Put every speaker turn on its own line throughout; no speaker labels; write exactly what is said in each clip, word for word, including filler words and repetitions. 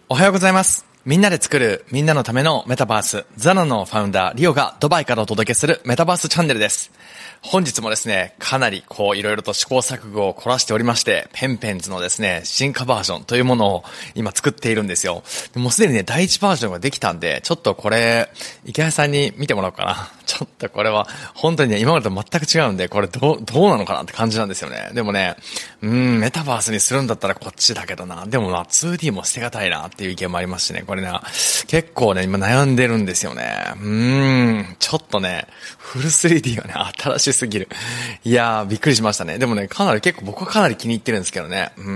おはようございます。みんなで作るみんなのためのメタバース、ザナのファウンダーリオがドバイからお届けするメタバースチャンネルです。本日もですね、かなりこういろいろと試行錯誤を凝らしておりまして、ペンペンズのですね、進化バージョンというものを今作っているんですよ。でもうすでにね、第一バージョンができたんで、ちょっとこれ、池谷さんに見てもらおうかな。ちょっとこれは本当にね、今までと全く違うんで、これどう、どうなのかなって感じなんですよね。でもね、うーん、メタバースにするんだったらこっちだけどな。でもまあ ツーディー も捨てがたいなっていう意見もありますしね、これね、結構ね、今悩んでるんですよね。うーん、ちょっとね、フル スリーディー がね、新しすぎる。いやー、びっくりしましたね。でもね、かなり結構僕はかなり気に入ってるんですけどね。うん、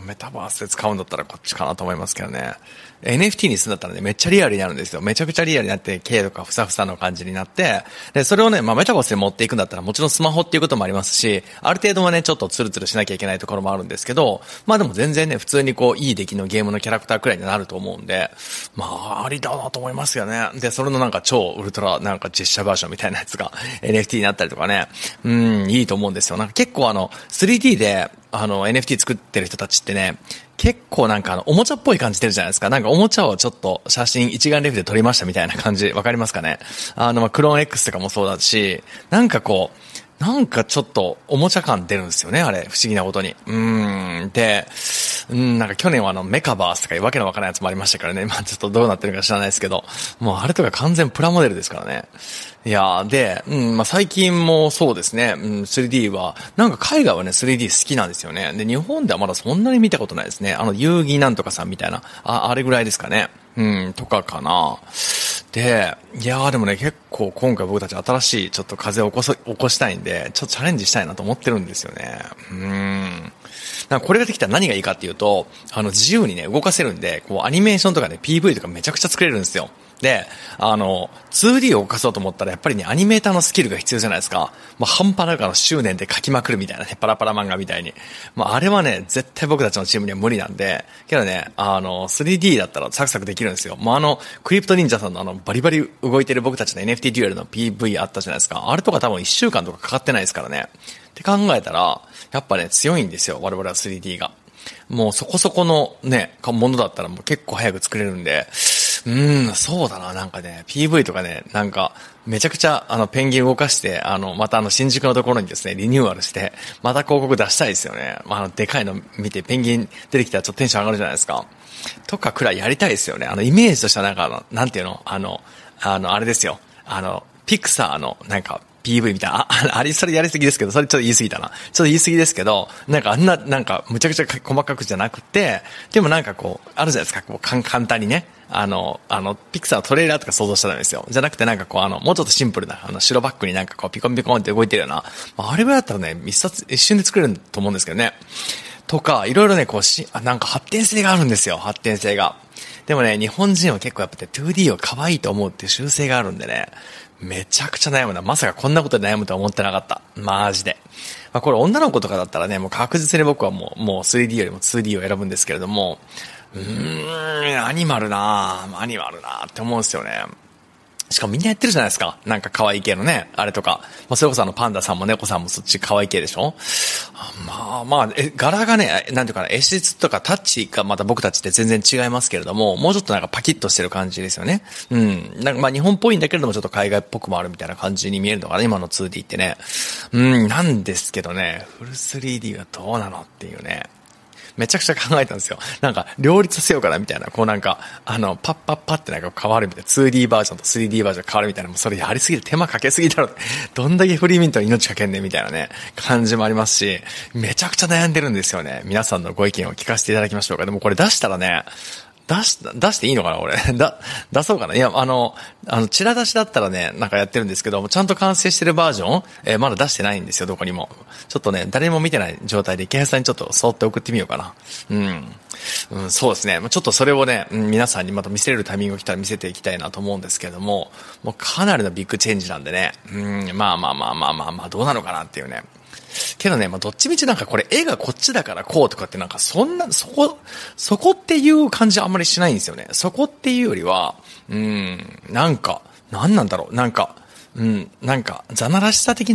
メタバースで使うんだったらこっちかなと思いますけどね。エヌエフティー にするんだったらね、めっちゃリアルになるんですよ。めちゃくちゃリアルになって、毛とかふさふさの感じになって、で、それをね、まあメタバースで持っていくんだったらもちろんスマホっていうこともありますし、ある程度はね、ちょっとツルツルしなきゃいけないところもあるんですけど、まあでも全然ね、普通にこう、いい出来のゲームのキャラクターくらいになると思うんで、まあ、ありだなと思いますよね。で、それのなんか超ウルトラなんか実写バージョンみたいなやつが エヌエフティー になったりとかね、うん、いいと思うんですよ。なんか結構あの、スリーディー で、あの、エヌエフティー 作ってる人たちってね、結構なんかあの、おもちゃっぽい感じ出るじゃないですか。なんかおもちゃをちょっと写真一眼レフで撮りましたみたいな感じ、わかりますかね。あの、ま、クローン X とかもそうだし、なんかこう、なんかちょっとおもちゃ感出るんですよね、あれ。不思議なことに。うーん。で、うん、なんか去年はあの、メカバースとかいうわけのわからないやつもありましたからね。まあちょっとどうなってるか知らないですけど。もうあれとか完全プラモデルですからね。いやー、で、うん、まあ最近もそうですね。うん、スリーディー は、なんか海外はね、スリーディー 好きなんですよね。で、日本ではまだそんなに見たことないですね。あの、遊戯なんとかさんみたいな。あ、あれぐらいですかね。うん、とかかな。で、いやーでもね、結構今回僕たち新しいちょっと風を起こそ、起こしたいんで、ちょっとチャレンジしたいなと思ってるんですよね。うーん。なんかこれができたら何がいいかっていうと、あの自由にね、動かせるんで、こうアニメーションとかね、ピーブイ とかめちゃくちゃ作れるんですよ。で、あの、ツーディー を動かそうと思ったらやっぱりね、アニメーターのスキルが必要じゃないですか。もう半端なくあの執念で書きまくるみたいなね、パラパラ漫画みたいに。まああれはね、絶対僕たちのチームには無理なんで、けどね、あの、スリーディー だったらサクサクできるんですよ。もうあの、クリプト忍者さんのあの、バリバリ動いてる僕たちの エヌエフティー デュエルの ピーブイ あったじゃないですか。あれとか多分いっしゅうかんとかかかってないですからね。って考えたら、やっぱね、強いんですよ。我々は スリーディー が。もうそこそこのね、ものだったらもう結構早く作れるんで、うーん、そうだな、なんかね、ピーブイ とかね、なんか、めちゃくちゃ、あの、ペンギン動かして、あの、またあの、新宿のところにですね、リニューアルして、また広告出したいですよね。まあ、あの、でかいの見て、ペンギン出てきたらちょっとテンション上がるじゃないですか。とかくらいやりたいですよね。あの、イメージとしてはなんかあの、なんていうのあの、あの、あれですよ。あの、ピクサーの、なんか、ピーブイ みたいな、あ、あれ、それやりすぎですけど、それちょっと言い過ぎたな。ちょっと言い過ぎですけど、なんかあんな、なんか、むちゃくちゃ細かくじゃなくて、でもなんかこう、あるじゃないですか、こう、簡単にね。あの、あの、ピクサーのトレーラーとか想像したらですよ。じゃなくてなんかこう、あの、もうちょっとシンプルな、あの、白バックになんかこう、ピコンピコンって動いてるような、まあ、あれぐらいだったらね、一冊、一瞬で作れると思うんですけどね。とか、いろいろね、こうし、なんか発展性があるんですよ、発展性が。でもね、日本人は結構やっぱね、ツーディー を可愛いと思うっていう習性があるんでね、めちゃくちゃ悩むな。まさかこんなことで悩むとは思ってなかった。マジで。まあこれ女の子とかだったらね、もう確実に僕はもう、もう スリーディー よりも ツーディー を選ぶんですけれども、うーん、アニマルなぁ、アニマルなぁって思うんですよね。しかもみんなやってるじゃないですか。なんか可愛い系のね、あれとか。まあ、それこそあのパンダさんも猫さんもそっち可愛い系でしょ。まあまあ、え、柄がね、なんていうかな、絵質とかタッチがまた僕たちって全然違いますけれども、もうちょっとなんかパキッとしてる感じですよね。うん。なんかまあ日本っぽいんだけれどもちょっと海外っぽくもあるみたいな感じに見えるのかな、今の ツーディー ってね。うん、なんですけどね、フル スリーディー はどうなのっていうね。めちゃくちゃ考えたんですよ。なんか、両立させようかなみたいな。こうなんか、あの、パッパッパってなんか変わるみたいな。ツーディー バージョンと スリーディー バージョン変わるみたいな。もうそれやりすぎる。手間かけすぎだろ。どんだけフリーミントに命かけんねんみたいなね、感じもありますし、めちゃくちゃ悩んでるんですよね。皆さんのご意見を聞かせていただきましょうか。でもこれ出したらね、出し、出していいのかな俺。だ、出そうかな。いや、あの、あの、チラ出しだったらね、なんかやってるんですけど、ちゃんと完成してるバージョン、えー、まだ出してないんですよ、どこにも。ちょっとね、誰も見てない状態で、池谷さんにちょっとそっと送ってみようかな。うん。うん、そうですね。ちょっとそれをね、うん、皆さんにまた見せれるタイミングが来たら見せていきたいなと思うんですけれども、もうかなりのビッグチェンジなんでね、うん、まあまあまあまあまあまあ、どうなのかなっていうね。けどね、まあ、どっちみちなんかこれ絵がこっちだからこうとかってなんかそんな、そこ、そこっていう感じはあんまりしないんですよね。そこっていうよりは、うーん、なんか、なんなんだろう、なんか、うん、なんか、ザナらしさ的な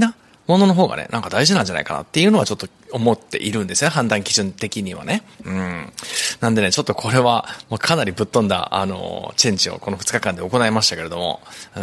ものの方がね、なんか大事なんじゃないかなっていうのはちょっと思っているんですね。判断基準的にはね。うん。なんでね、ちょっとこれはもうかなりぶっ飛んだ、あの、チェンジをこのふつかかんで行いましたけれども、うん、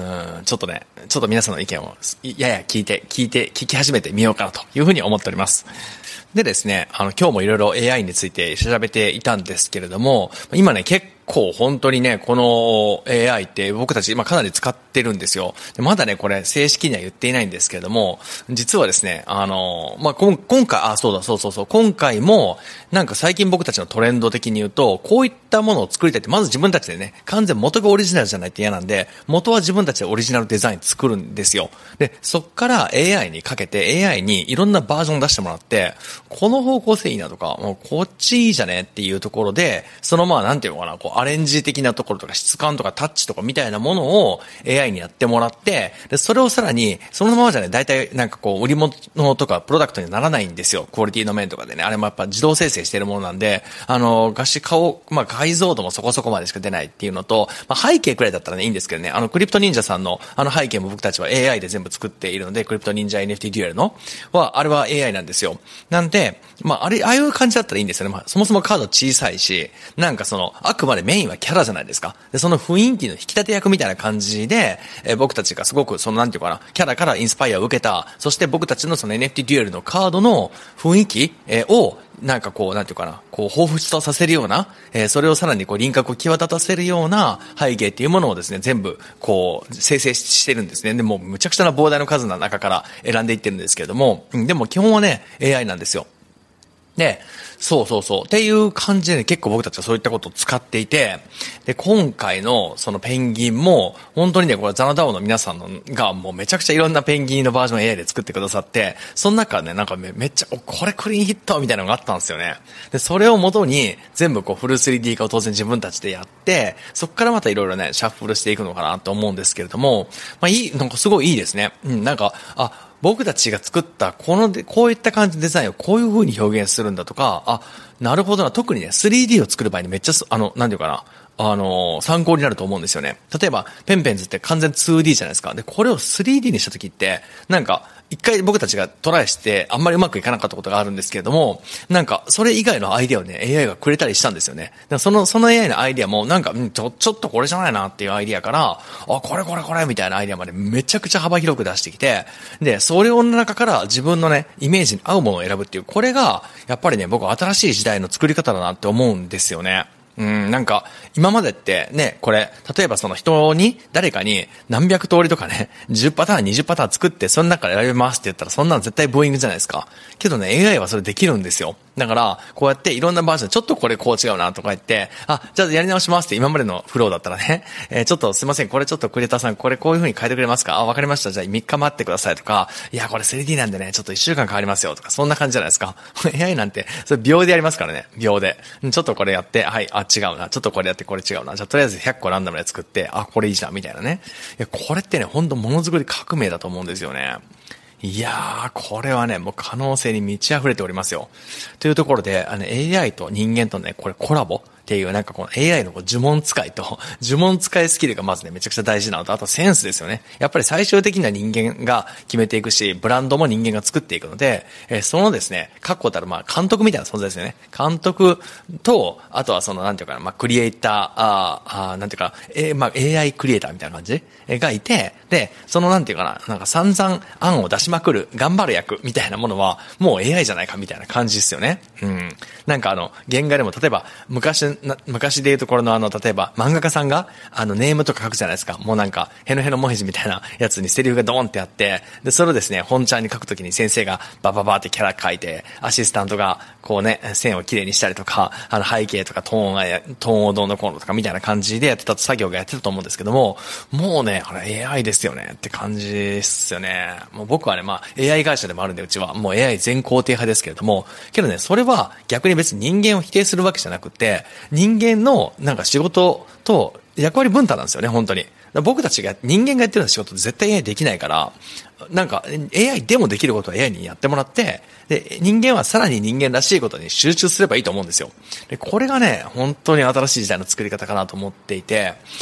ちょっとね、ちょっと皆さんの意見をやや聞いて、聞いて、聞き始めてみようかなというふうに思っております。でですね、あの、今日もいろいろ エーアイ について調べていたんですけれども、今ね、結構本当にね、この エーアイ って僕たち今かなり使ってるんですよ。でまだね、これ正式には言っていないんですけれども、実はですね、あの、まあ、今回、あ、そうだ、そうそうそう、今回も、なんか最近僕たちのトレンド的に言うと、こういったものを作りたいって、まず自分たちでね、完全元がオリジナルじゃないって嫌なんで、元は自分たちでオリジナルデザイン作るんですよ。で、そっから エーアイ にかけて、エーアイ にいろんなバージョン出してもらって、この方向性いいなとか、もうこっちいいじゃねっていうところで、そのまあなんていうのかな、こうアレンジ的なところとか質感とかタッチとかみたいなものを エーアイ にやってもらって、で、それをさらに、そのままじゃね、大体なんかこう売り物とかプロダクトにならないんですよ。クオリティの面とかでね。あれもやっぱ自動生成しているものなんで、あの、画質顔、まあ解像度もそこそこまでしか出ないっていうのと、まあ背景くらいだったらね、いいんですけどね、あのクリプト忍者さんのあの背景も僕たちは エーアイ で全部作っているので、クリプト忍者 エヌエフティー デュエルのは、あれは エーアイ なんですよ。なんで、まああれ、ああいう感じだったらいいんですよね。まあそもそもカード小さいし、なんかその、あくまでメインはキャラじゃないですか。で、その雰囲気の引き立て役みたいな感じで、えー、僕たちがすごくそのなんていうかな、キャラからインスパイアを受けた、そして僕たちのその エヌエフティー デュエルのカードの雰囲気、えー、を、なんかこう、なんていうかな、こう、彷彿とさせるような、えー、それをさらにこう、輪郭を際立たせるような背景っていうものをですね、全部、こう、生成してるんですね。でも、むちゃくちゃな膨大な数の中から選んでいってるんですけれども、うん、でも基本はね、エーアイ なんですよ。で、そうそうそう。っていう感じで、ね、結構僕たちはそういったことを使っていて、で、今回のそのペンギンも、本当にね、これザナダオの皆さんのがもうめちゃくちゃいろんなペンギンのバージョン エーアイ で作ってくださって、その中ね、なんか め, めっちゃ、お、これクリーンヒットみたいなのがあったんですよね。で、それを元に全部こうフル スリーディー 化を当然自分たちでやって、そっからまたいろいろね、シャッフルしていくのかなと思うんですけれども、まあいい、なんかすごいいいですね。うん、なんか、あ、僕たちが作ったこので、こういった感じのデザインをこういう風に表現するんだとか、あ、なるほどな、特にね、スリーディー を作る場合にめっちゃ、あの、なんていうかな、あの、参考になると思うんですよね。例えば、ペンペンズって完全 ツーディー じゃないですか。で、これを スリーディー にしたときって、なんか、一回僕たちがトライしてあんまりうまくいかなかったことがあるんですけれども、なんか、それ以外のアイディアをね、エーアイ がくれたりしたんですよね。でその、その エーアイ のアイディアも、なんか、ちょ、ちょっとこれじゃないなっていうアイディアから、あ、これこれこれみたいなアイディアまでめちゃくちゃ幅広く出してきて、で、それの中から自分のね、イメージに合うものを選ぶっていう、これが、やっぱりね、僕は新しい時代の作り方だなって思うんですよね。うん、なんか、今までってね、これ、例えばその人に、誰かに何百通りとかね、じゅうパターン、にじゅうパターン作って、その中から選べますって言ったら、そんなの絶対ブーイングじゃないですか。けどね、エーアイ はそれできるんですよ。だから、こうやっていろんなバージョン、ちょっとこれこう違うなとか言って、あ、じゃあやり直しますって今までのフローだったらね、えー、ちょっとすいません、これちょっとクリエイターさん、これこういう風に変えてくれますか？あ、わかりました。じゃあみっか待ってくださいとか、いや、これ スリーディー なんでね、ちょっといっしゅうかんかかりますよとか、そんな感じじゃないですか。エーアイ なんて、それ秒でやりますからね、秒で。ちょっとこれやって、はい、あ、違うな。ちょっとこれやってこれ違うな。じゃあとりあえずひゃっこランダムで作って、あ、これいいじゃん、みたいなね。いや、これってね、ほんとものづくり革命だと思うんですよね。いやー、これはね、もう可能性に満ち溢れておりますよ。というところで、あの エーアイ と人間とね、これコラボっていう、なんかこの エーアイ の呪文使いと、呪文使いスキルがまずね、めちゃくちゃ大事なのと、あとセンスですよね。やっぱり最終的には人間が決めていくし、ブランドも人間が作っていくので、えー、そのですね、確固たるまあ監督みたいな存在ですよね。監督と、あとはその、なんていうかな、まあクリエイター、ああ、なんていうか、えー、まあ エーアイ クリエイターみたいな感じがいて、で、そのなんていうかな、なんか散々案を出しまくる、頑張る役みたいなものは、もう エーアイ じゃないかみたいな感じですよね。うん。なんかあの、原画でも例えば、昔、昔で言うところのあの、例えば漫画家さんが、あの、ネームとか書くじゃないですか。もうなんか、ヘノヘノモヘジみたいなやつにセリフがドーンってあって、で、それをですね、本ちゃんに書くときに先生がバババーってキャラ書いて、アシスタントが、こうね、線をきれいにしたりとか、あの、背景とかトーンが、トーンをどうのこうのとかみたいな感じでやってた作業がやってたと思うんですけども、もうね、あれ エーアイ ですよねって感じですよね。もう僕はね、まあ、エーアイ 会社でもあるんで、うちは、もう エーアイ 全肯定派ですけれども、けどね、それは逆に別に人間を否定するわけじゃなくて、人間のなんか仕事と役割分担なんですよね、本当に。僕たちが人間がやってるような仕事って絶対 エーアイ できないから、なんか エーアイ でもできることは エーアイ にやってもらって、で、人間はさらに人間らしいことに集中すればいいと思うんですよ。で、これがね、本当に新しい時代の作り方かなと思っていて、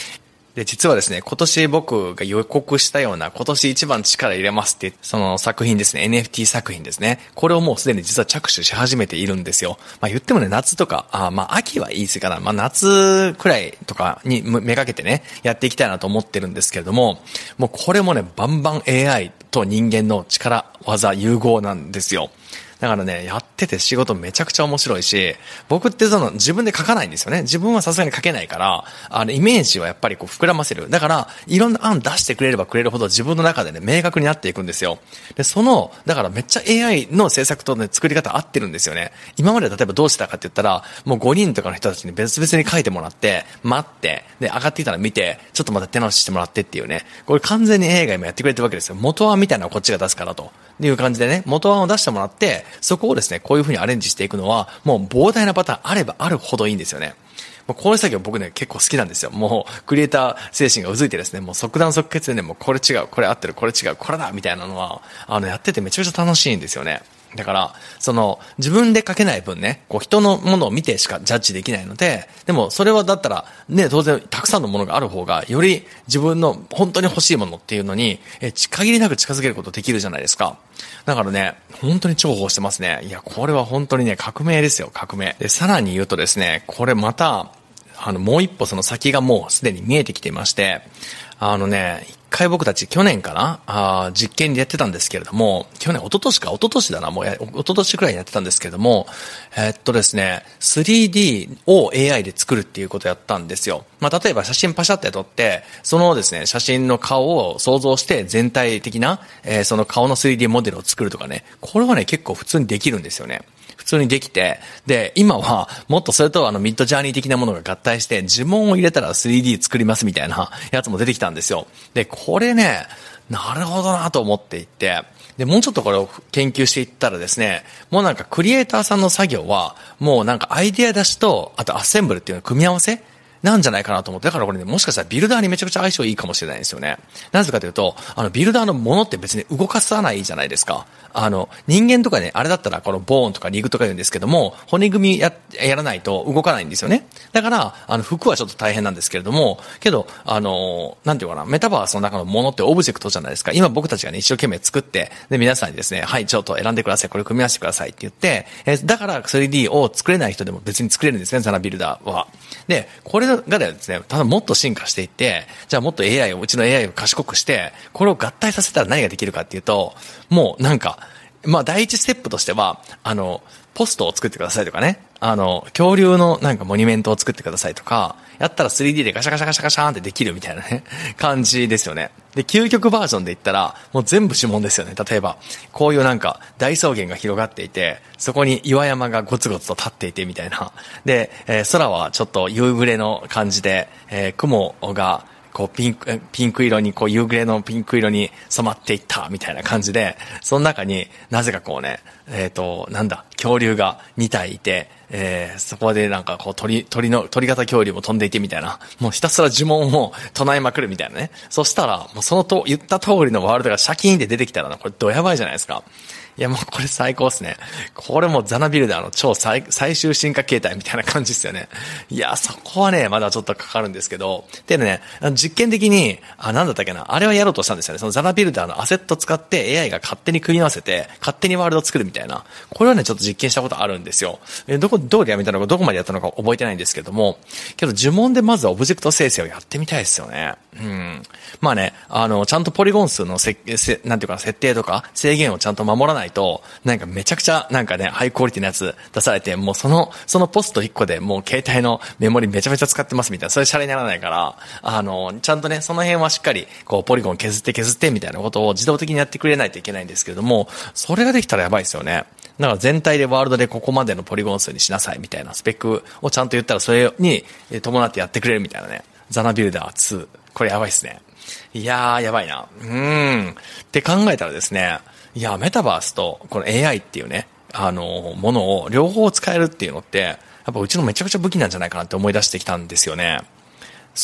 で、実はですね、今年僕が予告したような今年一番力入れますって、その作品ですね、エヌエフティー 作品ですね。これをもうすでに実は着手し始めているんですよ。まあ言ってもね、夏とか、あまあ秋は言い過ぎかな。まあ夏くらいとかにめがけてね、やっていきたいなと思ってるんですけれども、もうこれもね、バンバン エーアイ と人間の力、技、融合なんですよ。だからね、やってて仕事めちゃくちゃ面白いし、僕ってその自分で書かないんですよね。自分はさすがに書けないから、あのイメージはやっぱりこう膨らませる。だから、いろんな案出してくれればくれるほど自分の中でね、明確になっていくんですよ。で、その、だからめっちゃ エーアイ の制作とね、作り方合ってるんですよね。今まで例えばどうしたかって言ったら、もうごにんとかの人たちに別々に書いてもらって、待って、で、上がってきたら見て、ちょっとまた手直ししてもらってっていうね。これ完全に エーアイ が今やってくれてるわけですよ。元案みたいなのはこっちが出すからと。っていう感じでね、元案を出してもらって、そこをですね、こういう風にアレンジしていくのは、もう膨大なパターンあればあるほどいいんですよね。もうこういう作業僕ね、結構好きなんですよ。もう、クリエイター精神がうずいてですね、もう即断即決でね、もうこれ違う、これ合ってる、これ違う、これだみたいなのは、あの、やっててめちゃくちゃ楽しいんですよね。だから、その、自分で書けない分ね、こう人のものを見てしかジャッジできないので、でもそれはだったら、ね、当然たくさんのものがある方が、より自分の本当に欲しいものっていうのに、え、限りなく近づけることできるじゃないですか。だからね、本当に重宝してますね。いや、これは本当にね、革命ですよ、革命。で、さらに言うとですね、これまた、あの、もう一歩その先がもうすでに見えてきていまして、あのね、一回僕たち去年かなあ実験でやってたんですけれども、去年、一昨年か、一昨年だな、もうや、一昨年くらいやってたんですけれども、えー、っとですね、スリーディー を エーアイ で作るっていうことをやったんですよ。まあ、例えば写真パシャって撮って、そのですね、写真の顔を想像して全体的な、えー、その顔の スリーディー モデルを作るとかね、これはね、結構普通にできるんですよね。普通にできて、で、今はもっとそれとあのミッドジャーニー的なものが合体して呪文を入れたら スリーディー 作りますみたいなやつも出てきたんですよ。で、これね、なるほどなと思っていて、で、もうちょっとこれを研究していったらですね、もうなんかクリエイターさんの作業は、もうなんかアイデア出しと、あとアッセンブルっていうの組み合わせなんじゃないかなと思って。だからこれね、もしかしたらビルダーにめちゃくちゃ相性いいかもしれないんですよね。なぜかというと、あの、ビルダーのものって別に動かさないじゃないですか。あの、人間とかね、あれだったらこのボーンとかリグとか言うんですけども、骨組みや、やらないと動かないんですよね。だから、あの、服はちょっと大変なんですけれども、けど、あの、なんていうかな、メタバースの中のものってオブジェクトじゃないですか。今僕たちがね、一生懸命作って、で、皆さんにですね、はい、ちょっと選んでください。これ組み合わせてくださいって言って、えだから スリーディー を作れない人でも別に作れるんですね、ザナビルダーは。で、これがですね、ただもっと進化していって、じゃあもっと エーアイ を、うちの エーアイ を賢くして、これを合体させたら何ができるかっていうと、もうなんか、まあ第一ステップとしては、あの、ポストを作ってくださいとかね、あの、恐竜のなんかモニュメントを作ってくださいとか、やったら スリーディー でガシャガシャガシャガシャーンってできるみたいなね、感じですよね。で、究極バージョンで言ったら、もう全部指紋ですよね。例えば、こういうなんか大草原が広がっていて、そこに岩山がゴツゴツと立っていてみたいな。で、えー、空はちょっと夕暮れの感じで、えー、雲が、こうピンク、ピンク色に、こう夕暮れのピンク色に染まっていったみたいな感じで、その中になぜかこうね、えっと、なんだ、恐竜がに体いて、えー、そこでなんかこう鳥、鳥の、鳥型恐竜も飛んでいてみたいな、もうひたすら呪文を唱えまくるみたいなね。そしたら、もうそのと、言った通りのワールドがシャキーンで出てきたらな、これドヤバいじゃないですか。いやもうこれ最高ですね。これもザナビルダーの超最、最終進化形態みたいな感じですよね。いや、そこはね、まだちょっとかかるんですけど、でね、実験的に、あ、なんだったっけな、あれはやろうとしたんですよね。そのザナビルダーのアセット使って エーアイ が勝手に組み合わせて、勝手にワールドを作るみたいな。これはね、ちょっと実験したことあるんですよ。え、どこ、どこでやめたのか、どこまでやったのか覚えてないんですけども、けど呪文でまずはオブジェクト生成をやってみたいですよね。うん。まあね、あの、ちゃんとポリゴン数のせ、せ、なんていうかな、設定とか制限をちゃんと守らないと、なんかめちゃくちゃなんかね、ハイクオリティなやつ出されて、もうその、そのポストいっこでもう携帯のメモリめちゃめちゃ使ってますみたいな、それシャレにならないから、あの、ちゃんとね、その辺はしっかり、こう、ポリゴン削って削ってみたいなことを自動的にやってくれないといけないんですけれども、それができたらやばいですよね。だから全体でワールドでここまでのポリゴン数にしなさいみたいなスペックをちゃんと言ったらそれに伴ってやってくれるみたいなね。ザナビルダーツー。これやばいっすね。いやー、やばいな。うーん。って考えたらですね、いや、メタバースとこの エーアイ っていうね、あの、ものを両方使えるっていうのって、やっぱうちのめちゃくちゃ武器なんじゃないかなって思い出してきたんですよね。そ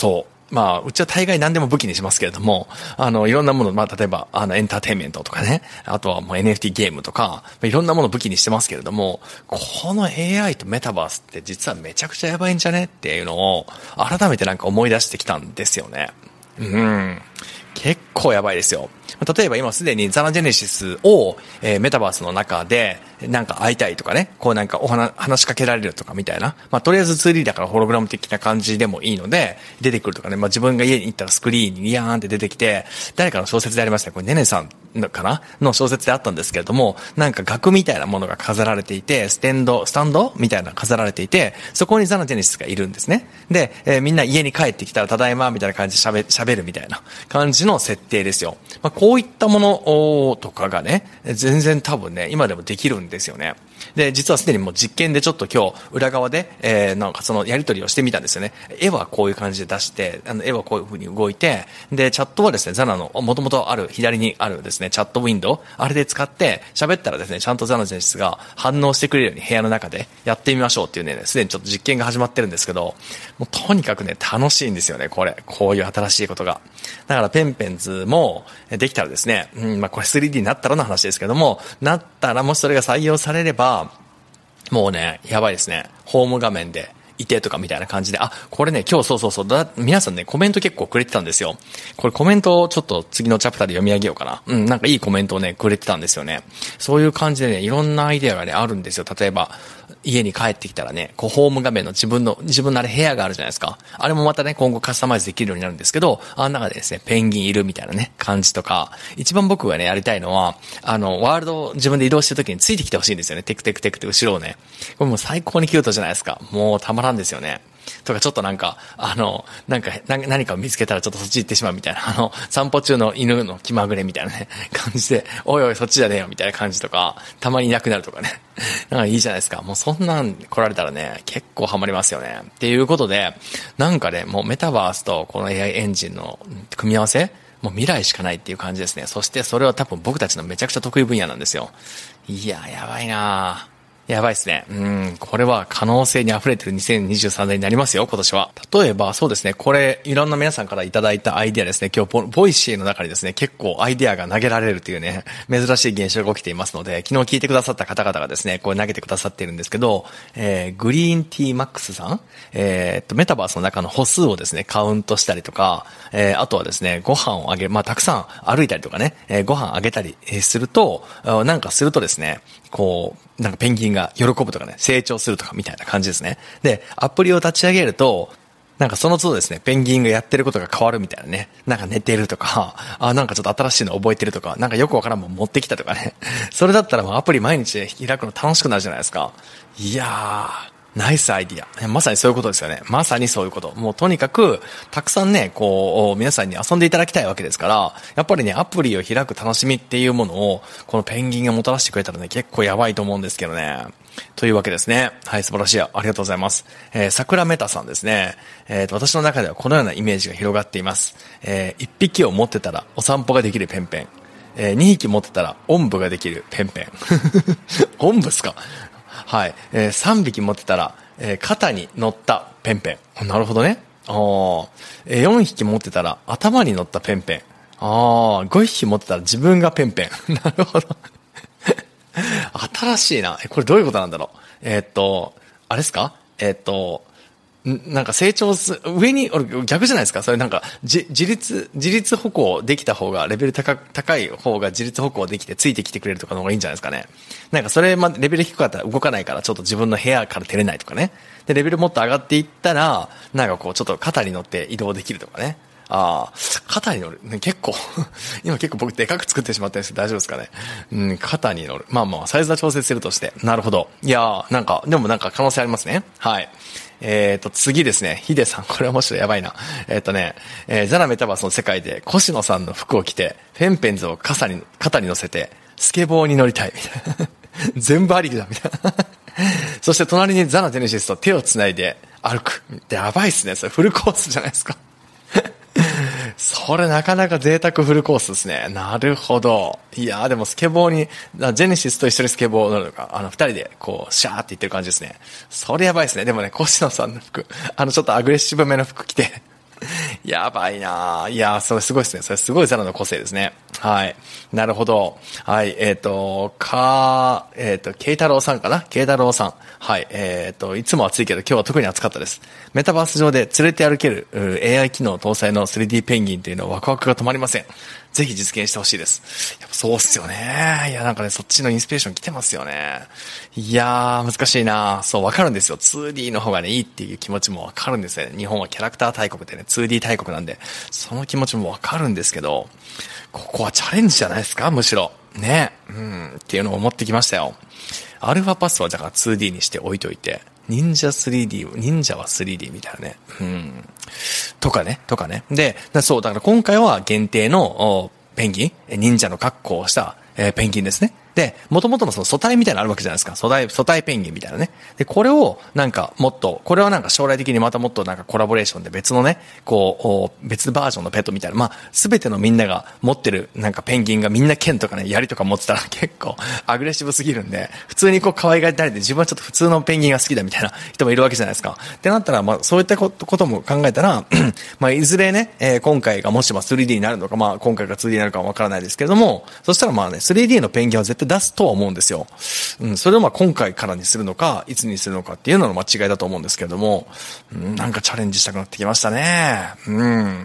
まあ、うちは大概何でも武器にしますけれども、あの、いろんなもの、まあ、例えば、あの、エンターテインメントとかね、あとはもう エヌエフティー ゲームとか、いろんなものを武器にしてますけれども、この エーアイ とメタバースって実はめちゃくちゃやばいんじゃねっていうのを、改めてなんか思い出してきたんですよね。うん。結構やばいですよ。例えば今すでにザナジェネシスを、えー、メタバースの中でなんか会いたいとかね、こうなんかお話、話しかけられるとかみたいな。まあとりあえず ツーディー だからホログラム的な感じでもいいので、出てくるとかね、まあ自分が家に行ったらスクリーンにリヤーンって出てきて、誰かの小説でありましたね。これねねさんのかなの小説であったんですけれども、なんか額みたいなものが飾られていて、ステンド、スタンドみたいなの飾られていて、そこにザナジェネシスがいるんですね。で、えー、みんな家に帰ってきたらただいまみたいな感じで喋、喋るみたいな感じの設定ですよ。まあこういったものとかがね、全然多分ね、今でもできるんですよね。で、実はすでにもう実験でちょっと今日裏側で、えー、なんかそのやり取りをしてみたんですよね。絵はこういう感じで出して、あの絵はこういう風に動いて、で、チャットはですね、ザナの元々ある左にあるですね、チャットウィンドウ、あれで使って喋ったらですね、ちゃんとザナジェネシスが反応してくれるように部屋の中でやってみましょうっていうね、すでにちょっと実験が始まってるんですけど、もうとにかくね、楽しいんですよね、これ。こういう新しいことが。だからペンペンズもできたらですね、うん、まあこれ スリーディー になったらの話ですけども、なったらもしそれが採用されれば、もうね、やばいですね。ホーム画面でいてとかみたいな感じで、あ、これね、今日そうそうそう、だ、皆さんね、コメント結構くれてたんですよ。これコメントをちょっと次のチャプターで読み上げようかな。うん、なんかいいコメントをね、くれてたんですよね。そういう感じでね、いろんなアイデアがね、あるんですよ。例えば、家に帰ってきたらね、こう、ホーム画面の自分の、自分のあれ部屋があるじゃないですか。あれもまたね、今後カスタマイズできるようになるんですけど、あの中でですね、ペンギンいるみたいなね、感じとか、一番僕がね、やりたいのは、あの、ワールドを自分で移動してる時についてきてほしいんですよね。テクテクテクって後ろをね。これもう最高にキュートじゃないですか。もうたまらんですよね。とかちょっとなんか、あの、なんか、何かを見つけたらちょっとそっち行ってしまうみたいな、あの、散歩中の犬の気まぐれみたいなね、感じで、おいおいそっちじゃねえよみたいな感じとか、たまにいなくなるとかね。なんかいいじゃないですか。もうそんなん来られたらね、結構ハマりますよね。っていうことで、なんかね、もうメタバースとこの エーアイ エンジンの組み合わせ、もう未来しかないっていう感じですね。そしてそれは多分僕たちのめちゃくちゃ得意分野なんですよ。いや、やばいなぁ。やばいですね。うん、これは可能性に溢れてるにせんにじゅうさんねんになりますよ、今年は。例えば、そうですね、これ、いろんな皆さんからいただいたアイデアですね、今日ボ、ボイシーの中にですね、結構アイデアが投げられるというね、珍しい現象が起きていますので、昨日聞いてくださった方々がですね、これ投げてくださっているんですけど、えー、グリーンティーマックスさん、えー、っと、メタバースの中の歩数をですね、カウントしたりとか、えー、あとはですね、ご飯をあげ、まあ、たくさん歩いたりとかね、えー、ご飯あげたりすると、なんかするとですね、こう、なんかペンギンが喜ぶとかね、成長するとかみたいな感じですね。で、アプリを立ち上げると、なんかその都度ですね、ペンギンがやってることが変わるみたいなね。なんか寝てるとか、あ、なんかちょっと新しいの覚えてるとか、なんかよくわからんもん持ってきたとかね。それだったらもうアプリ毎日開くの楽しくなるじゃないですか。いやー。ナイスアイディア。まさにそういうことですよね。まさにそういうこと。もうとにかく、たくさんね、こう、皆さんに遊んでいただきたいわけですから、やっぱりね、アプリを開く楽しみっていうものを、このペンギンがもたらしてくれたらね、結構やばいと思うんですけどね。というわけですね。はい、素晴らしい。ありがとうございます。えー、桜メタさんですね。えーと、私の中ではこのようなイメージが広がっています。えー、一匹を持ってたらお散歩ができるペンペン。えー、二匹持ってたらおんぶができるペンペン。おんぶっすか？はい。えー、さんびき持ってたら、えー、肩に乗ったペンペン。なるほどね。あー、えー、よんひき持ってたら頭に乗ったペンペン。あー、ごひき持ってたら自分がペンペン。なるほど。新しいな。え、これどういうことなんだろう。えー、っと、あれですか？えー、っと、なんか成長す、上に、俺逆じゃないですか。それなんか、じ、自立、自立歩行できた方が、レベル高、高い方が自立歩行できてついてきてくれるとかの方がいいんじゃないですかね。なんかそれまでレベル低かったら動かないからちょっと自分の部屋から出れないとかね。で、レベルもっと上がっていったら、なんかこうちょっと肩に乗って移動できるとかね。ああ、肩に乗る。ね、結構、今結構僕でかく作ってしまったんですけど大丈夫ですかね。うん、肩に乗る。まあまあ、サイズは調節するとして。なるほど。いやー、なんか、でもなんか可能性ありますね。はい。えっと、次ですね。ヒデさん、これ面白い。やばいな。えっとね、えー、ザナメタバースの世界で、コシノさんの服を着て、ペンペンズを肩に、肩に乗せて、スケボーに乗りたい。みたいな。全部ありきだ。みたいな。そして隣にザナジェネシスと手をつないで歩く。やばいっすね。それフルコースじゃないですか。それなかなか贅沢フルコースですね。なるほど。いやーでもスケボーに、ジェネシスと一緒にスケボー乗るのか、あの二人でこう、シャーって言ってる感じですね。それやばいですね。でもね、コシノさんの服、あのちょっとアグレッシブめの服着て、 やばいなぁ。いや、それすごいですね。それすごいザラの個性ですね。はい。なるほど。はい。えっ、ー、と、か、えっ、ー、と、ケイタロウさんかなケイタロウさん。はい。えっ、ー、と、いつも暑いけど今日は特に暑かったです。メタバース上で連れて歩ける エーアイ 機能搭載の スリーディー ペンギンというのはワクワクが止まりません。ぜひ実現してほしいです。やっぱそうっすよね。いや、なんかね、そっちのインスピレーション来てますよね。いやー、難しいな。そう、わかるんですよ。ツーディー の方がね、いいっていう気持ちもわかるんですよね。日本はキャラクター大国でね、ツーディー 大国なんで、その気持ちもわかるんですけど、ここはチャレンジじゃないですか、むしろ。ね。うん、っていうのを思ってきましたよ。アルファパスはだから ツーディー にして置いといて、忍者 スリーディー、忍者は スリーディー みたいなね。うん。とかね、とかね。で、そう、だから今回は限定のペンギン、忍者の格好をした、えー、ペンギンですね。で、元々のその素体みたいなのあるわけじゃないですか。素体、素体ペンギンみたいなね。で、これをなんかもっと、これはなんか将来的にまたもっとなんかコラボレーションで別のね、こう、別バージョンのペットみたいな。まあ、すべてのみんなが持ってるなんかペンギンがみんな剣とかね、槍とか持ってたら結構アグレッシブすぎるんで、普通にこう可愛がりたいで自分はちょっと普通のペンギンが好きだみたいな人もいるわけじゃないですか。ってなったら、まあ、そういったことも考えたら、まあ、いずれね、えー、今回がもしも スリーディー になるのか、まあ、今回が ツーディー になるかはわからないですけれども、そしたらまあね、スリーディー のペンギンは絶対出すとは思うんですよ。うん、それをまあ今回からにするのか、いつにするのかっていうのの間違いだと思うんですけれども、うん、なんかチャレンジしたくなってきましたね。うん、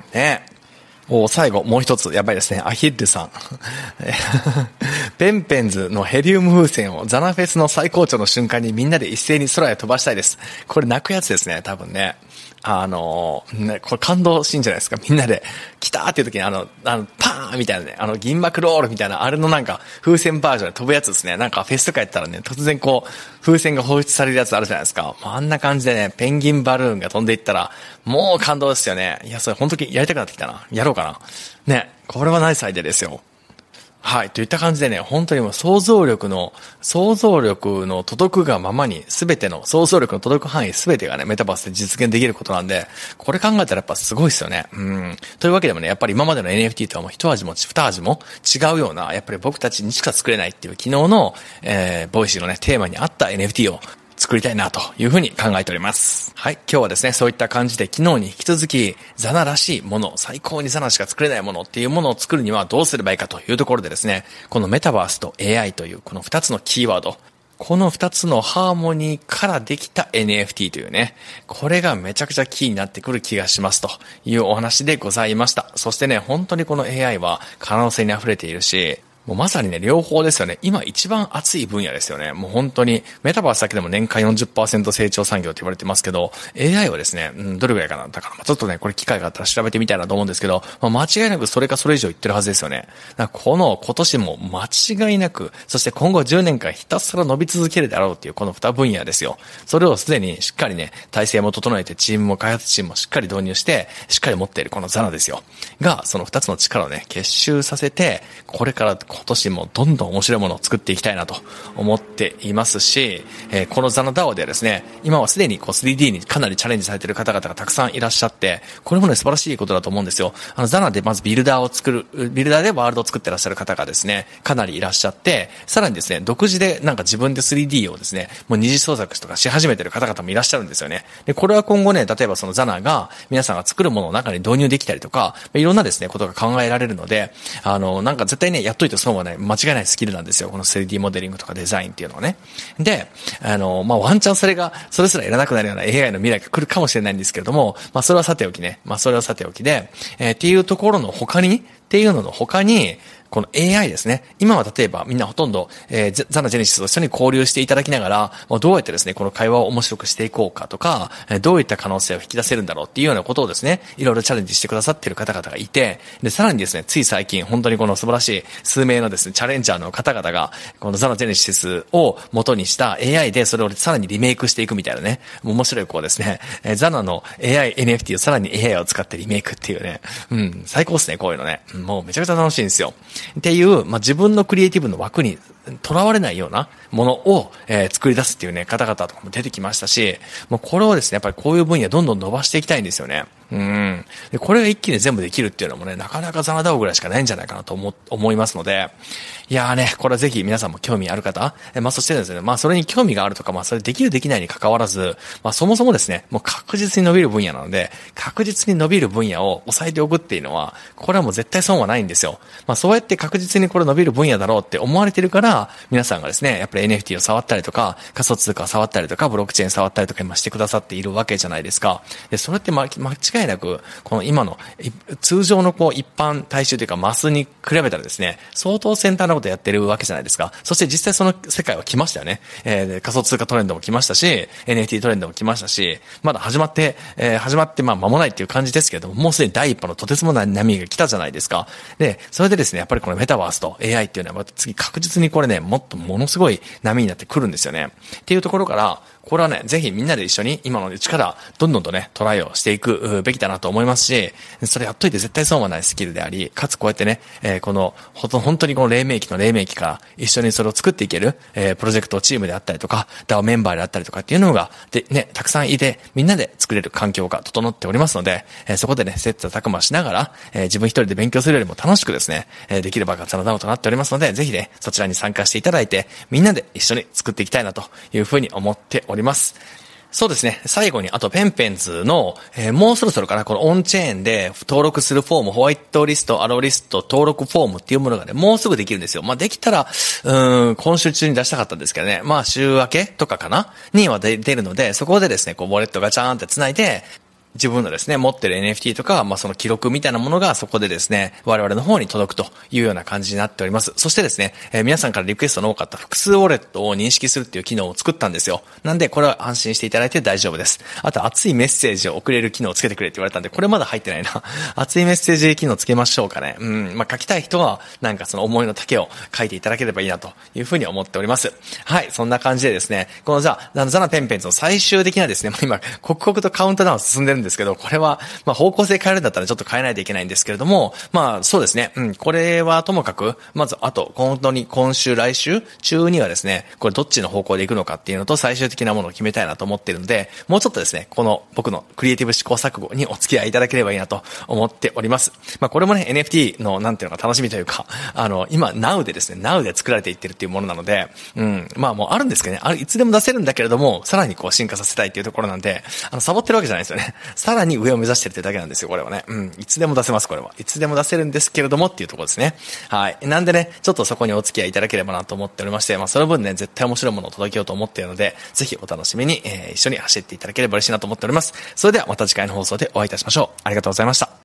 ね。お最後、もう一つ、やばいですね。アヒルさん。ペンペンズのヘリウム風船をザナフェスの最高潮の瞬間にみんなで一斉に空へ飛ばしたいです。これ泣くやつですね、多分ね。あのー、ね、これ感動シーンじゃないですか。みんなで、来たーっていう時にあの、あの、パーンみたいなね、あの、銀幕ロールみたいな、あれのなんか、風船バージョンで飛ぶやつですね。なんかフェスとかやったらね、突然こう、風船が放出されるやつあるじゃないですか。あんな感じでね、ペンギンバルーンが飛んでいったら、もう感動ですよね。いや、それ本当にやりたくなってきたな。やろうかな。ね、これはナイスアイデアですよ。はい。といった感じでね、本当にもう想像力の、想像力の届くがままに、すべての、想像力の届く範囲すべてがね、メタバースで実現できることなんで、これ考えたらやっぱすごいですよね。うん。というわけでもね、やっぱり今までの エヌエフティー とはもう一味も二味も違うような、やっぱり僕たちにしか作れないっていう昨日の、えー、ボイシーのね、テーマに合った エヌエフティー を作りたいなというふうに考えております。はい。今日はですね、そういった感じで昨日に引き続きザナらしいもの、最高にザナしか作れないものっていうものを作るにはどうすればいいかというところでですね、このメタバースと エーアイ というこの二つのキーワード、この二つのハーモニーからできた エヌエフティー というね、これがめちゃくちゃキーになってくる気がしますというお話でございました。そしてね、本当にこの エーアイ は可能性に溢れているし、もうまさにね、両方ですよね。今一番熱い分野ですよね。もう本当に、メタバースだけでも年間 よんじゅっパーセント 成長産業と言われてますけど、エーアイ はですね、うん、どれぐらいかな。だから、ちょっとね、これ機会があったら調べてみたいなと思うんですけど、まあ、間違いなくそれかそれ以上言ってるはずですよね。だからこの今年も間違いなく、そして今後じゅうねんかんひたすら伸び続けるであろうっていうこの二分野ですよ。それをすでにしっかりね、体制も整えて、チームも開発チームもしっかり導入して、しっかり持っているこのザナですよ。が、その二つの力をね、結集させて、これから今年もどんどんどん面白いものを作っていきたいなと思っていますし、えー、このザナダオではですね、今はすでにこう スリーディー にかなりチャレンジされている方々がたくさんいらっしゃって、これもね素晴らしいことだと思うんですよ。あのザナでまずビルダーを作る、ビルダーでワールドを作ってらっしゃる方がですね、かなりいらっしゃって、さらにですね、独自でなんか自分で スリーディー をですね、もう二次創作とかし始めている方々もいらっしゃるんですよね。で、これは今後ね、例えばそのザナが皆さんが作るものの中に導入できたりとか、いろんなですね、ことが考えられるので、あの、なんか絶対ね、やっといて損はね、間違いないスキルなんですよ。この スリーディー モデリングとかデザインっていうのはね。で、あの、まあ、ワンチャンそれが、それすらいらなくなるような エーアイ の未来が来るかもしれないんですけれども、まあ、それはさておきね。まあ、それはさておきで、えー、っていうところの他に、っていうのの他に、この エーアイ ですね。今は例えばみんなほとんど、えー、ザナジェネシスと一緒に交流していただきながら、どうやってですね、この会話を面白くしていこうかとか、どういった可能性を引き出せるんだろうっていうようなことをですね、いろいろチャレンジしてくださっている方々がいて、で、さらにですね、つい最近、本当にこの素晴らしい数名のですね、チャレンジャーの方々が、このザナジェネシスを元にした エーアイ でそれをさらにリメイクしていくみたいなね、面白いこうですね、ザナの エーアイ、エヌエフティー をさらに エーアイ を使ってリメイクっていうね、うん、最高ですね、こういうのね。もうめちゃくちゃ楽しいんですよ。っていう、まあ、自分のクリエイティブの枠にとらわれないようなものを、えー、作り出すっていうね、方々とかも出てきましたし、もうこれをですね、やっぱりこういう分野どんどん伸ばしていきたいんですよね。 うん。で、これが一気に全部できるっていうのもね、なかなかザナダオぐらいしかないんじゃないかなと思、思いますので、いやーね、これはぜひ皆さんも興味ある方、えまあそしてですね、まあそれに興味があるとか、まあそれできるできないに関わらず、まあそもそもですね、もう確実に伸びる分野なので、確実に伸びる分野を抑えておくっていうのは、これはもう絶対損はないんですよ。まあそうやって確実にこれ伸びる分野だろうって思われてるから、皆さんがですね、やっぱり エヌエフティー を触ったりとか、仮想通貨を触ったりとか、ブロックチェーン触ったりとか今してくださっているわけじゃないですか。で、それってま、間違いなく、この今の、通常のこう一般大衆というかマスに比べたらですね、相当先端なことやってるわけじゃないですか。そして実際その世界は来ましたよね。えー、仮想通貨トレンドも来ましたし、エヌエフティー トレンドも来ましたし、まだ始まって、えー、始まってまあ間もないっていう感じですけれども、もうすでに第一波のとてつもない波が来たじゃないですか。で、それでですね、やっぱりこのメタバースと エーアイ っていうのは次確実にこれね、もっとものすごい波になってくるんですよね。っていうところから、これはね、ぜひみんなで一緒に今のうちからどんどんとね、トライをしていくべきだなと思いますし、それやっといて絶対損はないスキルであり、かつこうやってね、えー、この、ほんと、本当にこの黎明期の黎明期から一緒にそれを作っていける、えー、プロジェクトチームであったりとか、ダオ メンバーであったりとかっていうのが、で、ね、たくさんいて、みんなで作れる環境が整っておりますので、えー、そこでね、切磋琢磨しながら、えー、自分一人で勉強するよりも楽しくですね、えー、できる場がザナダオとなっておりますので、ぜひね、そちらに参加していただいて、みんなで一緒に作っていきたいなというふうに思っております。そうですね。最後に、あとペンペンズの、えー、もうそろそろかな、このオンチェーンで登録するフォーム、ホワイトリスト、アローリスト、登録フォームっていうものがね、もうすぐできるんですよ。まあ、できたら、うーん、今週中に出したかったんですけどね。まあ、週明けとかかなには出るので、そこでですね、こう、ウォレットガチャーンって繋いで、自分のですね、持ってる エヌエフティー とか、まあ、その記録みたいなものがそこでですね、我々の方に届くというような感じになっております。そしてですね、えー、皆さんからリクエストの多かった複数ウォレットを認識するっていう機能を作ったんですよ。なんで、これは安心していただいて大丈夫です。あと、熱いメッセージを送れる機能をつけてくれって言われたんで、これまだ入ってないな。熱いメッセージ機能つけましょうかね。うん、まあ、書きたい人は、なんかその思いの丈を書いていただければいいなというふうに思っております。はい、そんな感じでですね、このじゃあ、ザナペンペンズの最終的なですね、まあ、今、刻々とカウントダウン進んでるんですけど、これは、まあ方向性変えるんだったらちょっと変えないといけないんですけれども、まあそうですね、うん、これはともかく、まずあと、本当に今週来週中にはですね、これどっちの方向で行くのかっていうのと最終的なものを決めたいなと思っているので、もうちょっとですね、この僕のクリエイティブ試行錯誤にお付き合いいただければいいなと思っております。まあこれもね、エヌエフティー のなんていうのか楽しみというか、あの、今、Now でですね、Now で作られていってるっていうものなので、うん、まあもうあるんですけどね、あれいつでも出せるんだけれども、さらにこう進化させたいっていうところなんで、あの、サボってるわけじゃないですよね。さらに上を目指してるってだけなんですよ、これはね。うん。いつでも出せます、これは。いつでも出せるんですけれどもっていうところですね。はい。なんでね、ちょっとそこにお付き合いいただければなと思っておりまして、まあその分ね、絶対面白いものを届けようと思っているので、ぜひお楽しみに、えー、一緒に走っていただければ嬉しいなと思っております。それではまた次回の放送でお会いいたしましょう。ありがとうございました。